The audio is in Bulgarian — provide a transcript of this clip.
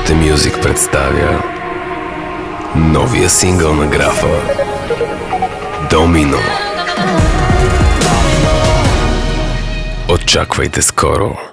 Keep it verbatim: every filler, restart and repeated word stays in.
Note Music представя новия сингъл на Графа Домино. Очаквайте скоро.